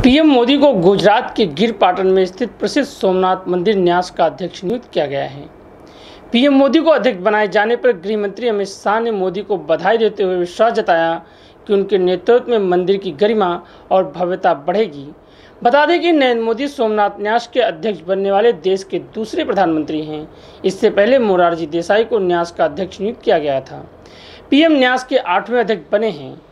PM Modi को गुजरात के गिर पाटन में स्थित प्रसिद्ध सोमनाथ मंदिर न्यास का अध्यक्ष नियुक्त किया गया है। पीएम मोदी को अध्यक्ष बनाए जाने पर गृह मंत्री अमित शाह ने मोदी को बधाई देते हुए विश्वास जताया कि उनके नेतृत्व में मंदिर की गरिमा और भव्यता बढ़ेगी। बता दें कि नरेंद्र मोदी सोमनाथ न्यास के अध्यक्ष बनने वाले देश के दूसरे प्रधानमंत्री हैं। इससे पहले मोरारजी देसाई को न्यास का अध्यक्ष नियुक्त किया गया था। पीएम न्यास के 8वें अध्यक्ष बने हैं।